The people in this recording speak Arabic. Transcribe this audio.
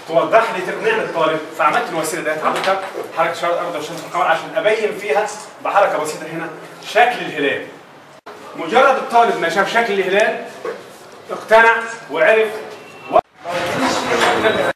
توضح لي تقنعني الطالب، فعملت الوسيله ديت حضرتك حركه اشاره الارض وشمس القمر عشان ابين فيها بحركه بسيطه هنا شكل الهلال. مجرد الطالب ما شاف شكل الهلال اقتنع وعرف